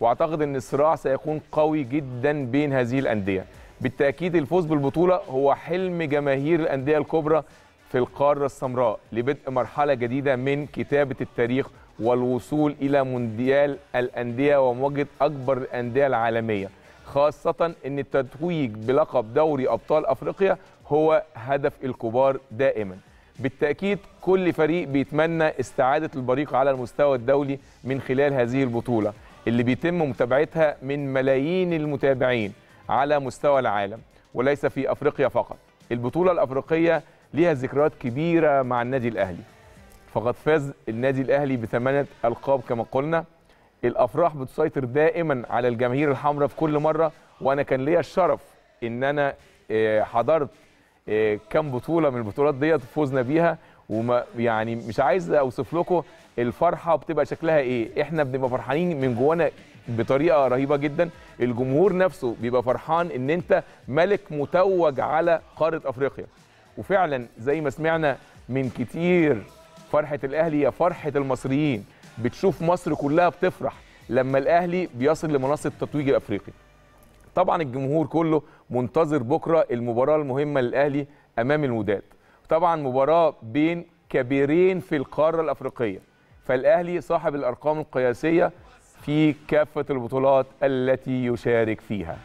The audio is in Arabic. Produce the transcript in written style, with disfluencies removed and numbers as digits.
واعتقد ان الصراع سيكون قوي جدا بين هذه الانديه. بالتاكيد الفوز بالبطوله هو حلم جماهير الانديه الكبرى في القاره السمراء لبدء مرحله جديده من كتابه التاريخ والوصول الى مونديال الانديه ومواجهه اكبر الانديه العالميه، خاصه ان التتويج بلقب دوري ابطال افريقيا هو هدف الكبار دائما. بالتاكيد كل فريق بيتمنى استعاده البريق على المستوى الدولي من خلال هذه البطوله اللي بيتم متابعتها من ملايين المتابعين على مستوى العالم وليس في افريقيا فقط. البطوله الافريقيه ليها ذكريات كبيره مع النادي الاهلي، فقد فاز النادي الاهلي ب8 ألقاب كما قلنا. الافراح بتسيطر دائما على الجماهير الحمراء في كل مره، وانا كان ليا الشرف ان انا حضرت كم بطوله من البطولات ديت فوزنا بيها، وما يعني مش عايز اوصف لكم الفرحه بتبقى شكلها ايه. احنا بنبقى فرحانين من جوانا بطريقه رهيبه جدا، الجمهور نفسه بيبقى فرحان ان انت ملك متوج على قاره افريقيا. وفعلا زي ما سمعنا من كتير، فرحه الاهلي هي فرحه المصريين، بتشوف مصر كلها بتفرح لما الاهلي بيصل لمنصه التتويج الافريقي. طبعا الجمهور كله منتظر بكره المباراه المهمه للاهلي امام الوداد، طبعا مباراه بين كبيرين في القاره الافريقيه، فالاهلي صاحب الارقام القياسيه في كافه البطولات التي يشارك فيها.